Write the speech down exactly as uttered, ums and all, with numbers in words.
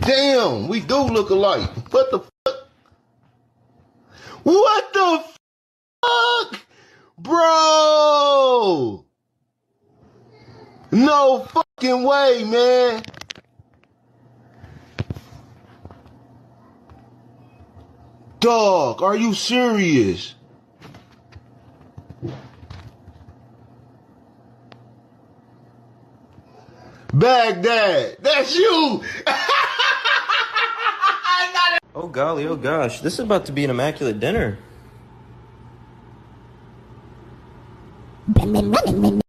Damn, we do look alike. What the fuck? What the fuck? Bro! No fucking way, man. Dog, are you serious? Baghdad, that's you! Oh golly, oh gosh, this is about to be an immaculate dinner.